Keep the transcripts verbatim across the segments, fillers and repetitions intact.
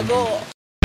jago.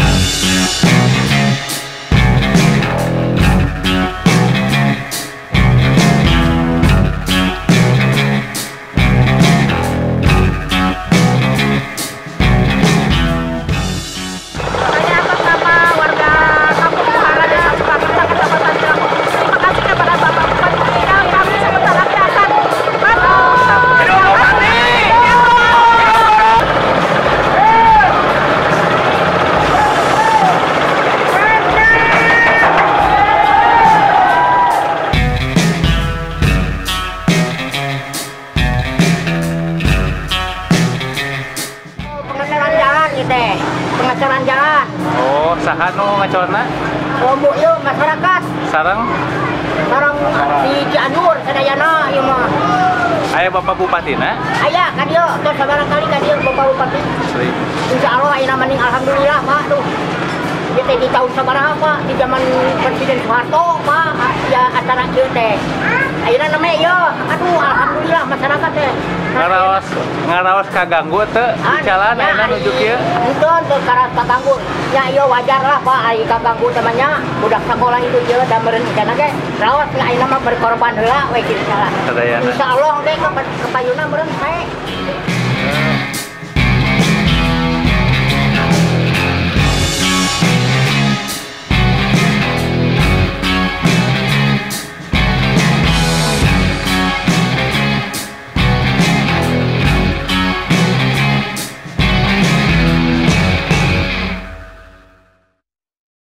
Pengacaran jalan. Oh, saha nu ngacorna? Lombok yuk masyarakat. Sareng Sarang di Cianjur sadayana ieu mah. aya Bapak Bupatina? Aya ka dieu, tos sabarang kali ka dieu Bapak Bupati. Asli. Insyaallah ayeuna mending alhamdulillah Pak tuh. Ieu teh di tahun sabaraha Pak? Di zaman Presiden Soeharto Pak, ya acara ieu teh. Ayeuna na mah ieu, aduh alhamdulillah masyarakat teh. Ngaraos ngaraos kaganggu teu di jalan ayeuna nuju kieu? Henteu teu karas kaganggu. Ya ieu wajar lah Pak, ai kaganggu teh nya budak sekolah itu ieu da meureun kana ge raos lah ayeuna mah berkorban heula we kitu salah. Sadayana. Insyaallah ge kepayuna meureun sae.